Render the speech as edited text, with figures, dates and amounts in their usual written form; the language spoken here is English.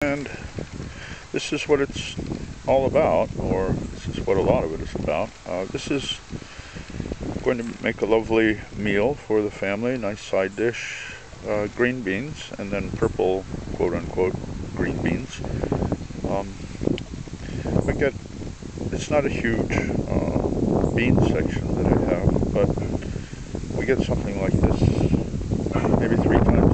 and this is what it's all about, or this is what a lot of it is about. This is going to make a lovely meal for the family, nice side dish, green beans, and then purple, quote-unquote, green beans. We get, it's not a huge bean section that I have, but we get something like this maybe 3 times